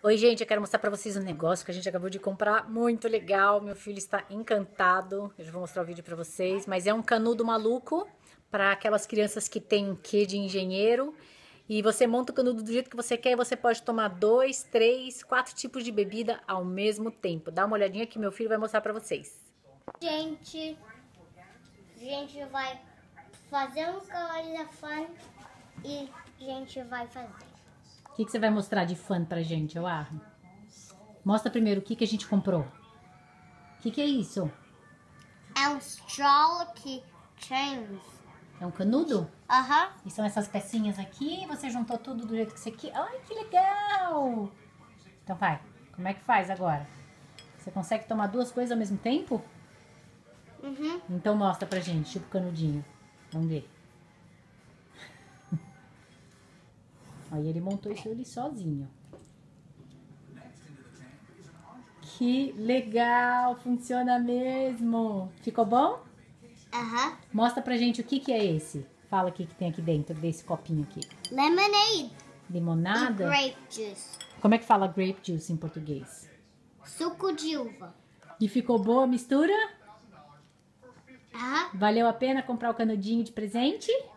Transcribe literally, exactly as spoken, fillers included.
Oi, gente, eu quero mostrar pra vocês um negócio que a gente acabou de comprar, muito legal. Meu filho está encantado. Eu já vou mostrar o vídeo pra vocês, mas é um canudo maluco para aquelas crianças que têm um quê de engenheiro. E você monta o canudo do jeito que você quer e você pode tomar dois, três, quatro tipos de bebida ao mesmo tempo. Dá uma olhadinha que meu filho vai mostrar pra vocês. Gente, a gente vai fazer um coisa fun e a gente vai fazer. O que, que você vai mostrar de fun pra gente, Oar? Mostra primeiro o que, que a gente comprou. O que, que é isso? É um straw que chains. É um canudo? Aham. E são essas pecinhas aqui, você juntou tudo do jeito que você quer. Ai, que legal! Então vai, como é que faz agora? Você consegue tomar duas coisas ao mesmo tempo? Uhum. Então mostra pra gente, tipo o canudinho. Vamos ver. Aí ele montou isso ali sozinho. Que legal, funciona mesmo. Ficou bom? Aham. Mostra pra gente o que que é esse. Fala o que que tem aqui dentro desse copinho aqui. Lemonade Limonada? e grape juice. Como é que fala grape juice em português? Suco de uva. E ficou boa a mistura? Aham. Valeu a pena comprar o canudinho de presente?